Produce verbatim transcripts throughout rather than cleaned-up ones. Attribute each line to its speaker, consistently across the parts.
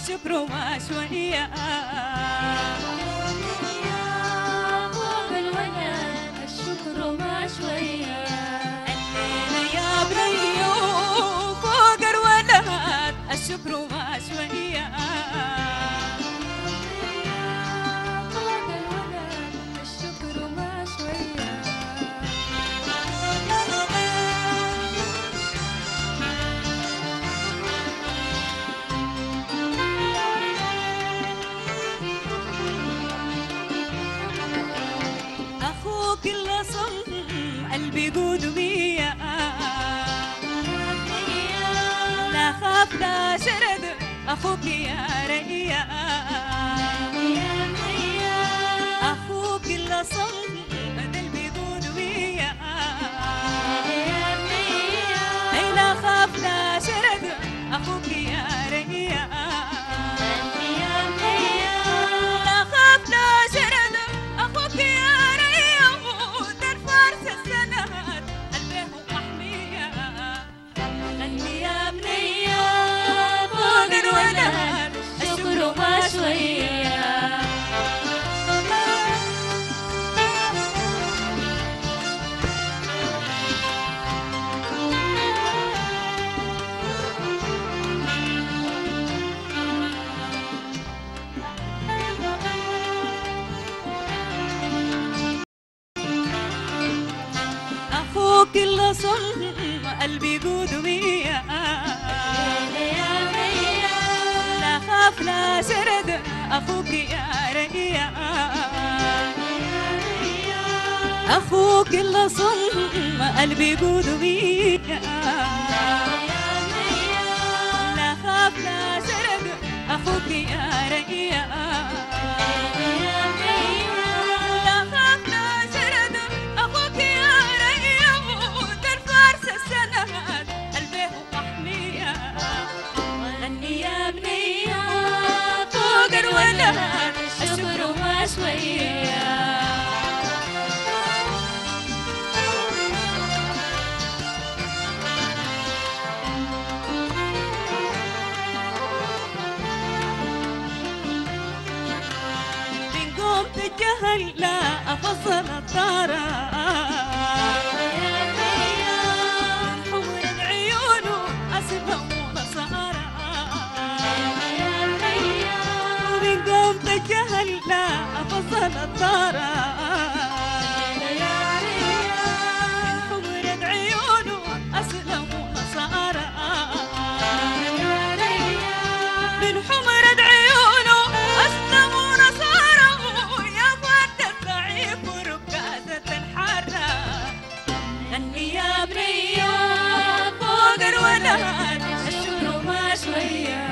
Speaker 1: الشكر ما شوية
Speaker 2: فوق الولد الشكر ما شوية
Speaker 1: الليلة يا بنيو فوق الولد الشكر ما شوية
Speaker 2: فوق الولد الشكر ما شوية
Speaker 1: أخوك اللي صم قلبي قدومية لا خاف لا شرد أخوك يا ريا أخوك اللي صم قلبي قدومية لا خاف لا شرد أخوك يا ريا لا خاف لا شرد أخوك يا ريا ودر فارس السنوات قلبه محمية غني يا بنية فوق الولد
Speaker 2: الشكر ما شوية
Speaker 1: أخوك اللي صم قلبي قدومية لا خاف لا شرد أخوك يا ريا أخوك اللي صم قلبي قدومية لا خاف لا شرد أخوك يا ريا لا خاف لا شرد أخوك يا ريا ودر فارس السنوات قلبه محمية غني يا بنية فوق الولد
Speaker 2: الشكر ما شوية
Speaker 1: من قوم الجهل لا أفصل الطارة من حمر عيونه أسبهم ونصارى من قوم الجهل لا أفصل الطارة من حمر عيونه أسلم ونصارى من حمر عيونه أسلم ونصارى يا فرد الضعيف وركازة الحارة غني يا بنية فوق الولد الشكر ما شوية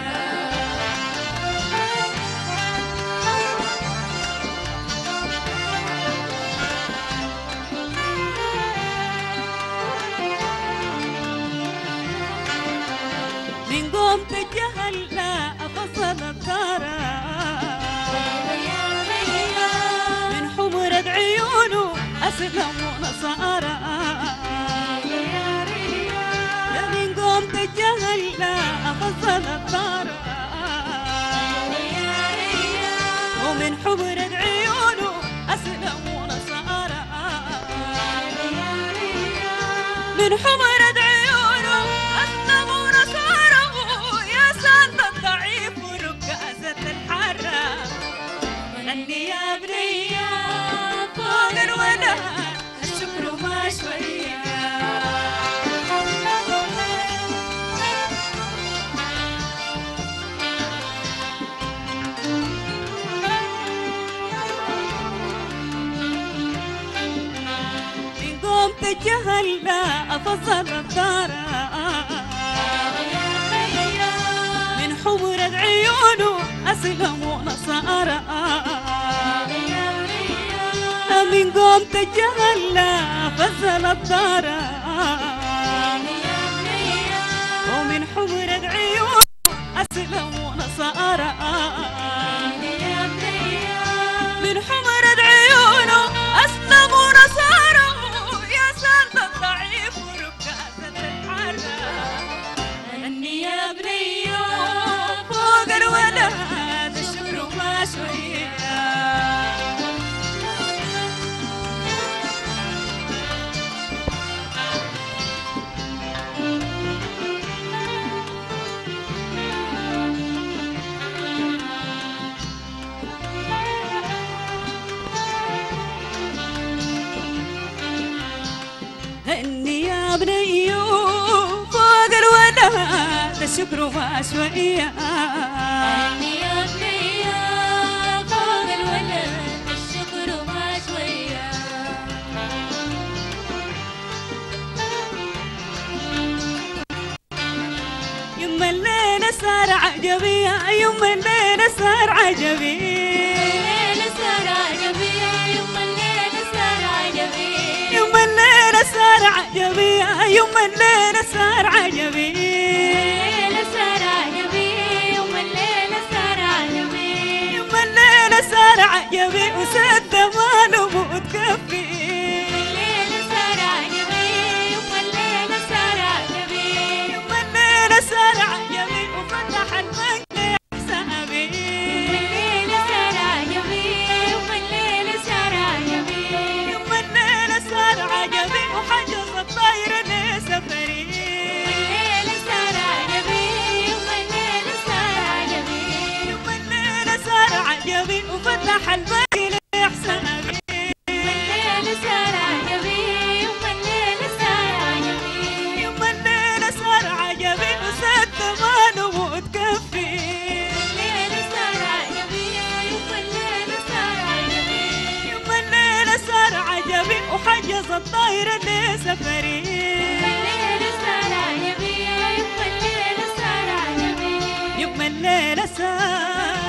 Speaker 1: من قوم الجهل لا أفصل الثارة من حمرة عيونه أسلم ونصارى من قوم الجهل لا أفصل الثارة ومن حمرة عيونه أسلم ونصارى من حمرة عيونه أسلم ونصارى يا سند الضعيف وركازة الحارة غني يا بنية فوق الولد الشكر ما شوية من قوم الجهل لا أفصل الثارة من حمرة عيونه أسلم ونصارى من قوم الجهل لا أفصل الثارة ومن حمرة عيونه أسلم ونصارى من حمرة عيونه أسلم ونصارى يا سند الضعيف وركازة الحارة غني يا بنية فوق الولد يا بني فوق الولد الشكر ما شوية
Speaker 2: يا بني فوق الولد الشكر ما شوية
Speaker 1: يما الليلة صار عجبي يما الليلة صار عجبي
Speaker 2: الليلة صار عجبي يما الليلة صار عجبي
Speaker 1: يما الليلة صار عجبي يما الليلة صار عجبي
Speaker 2: الليلة صار عجبي يما الليلة صار عجبي
Speaker 1: يما الليلة صار عجبي وسد ماله متكفي
Speaker 2: الليلة صار عجبي يما الليلة صار عجبي
Speaker 1: يما الليلة صار عجبي وفتح البنك حسابي
Speaker 2: الليلة صار عجبي يما الليلة صار عجبي
Speaker 1: يما الليلة صار عجبي وحجز الطاير لسفري
Speaker 2: الليلة صار عجبي يما الليلة صار عجبي
Speaker 1: يما الليلة صار عجبي وفتح البنك لحسابي
Speaker 2: الليلة صار عجبي يما الليلة صار عجبي
Speaker 1: يما الليلة صار عجبي وسد ماله متكفي
Speaker 2: الليلة صار عجبي يما الليلة صار عجبي
Speaker 1: يما الليلة صار عجبي وحجز الطاير لسفري
Speaker 2: الليلة صار عجبي يما الليلة صار عجبي
Speaker 1: يما الليلة صار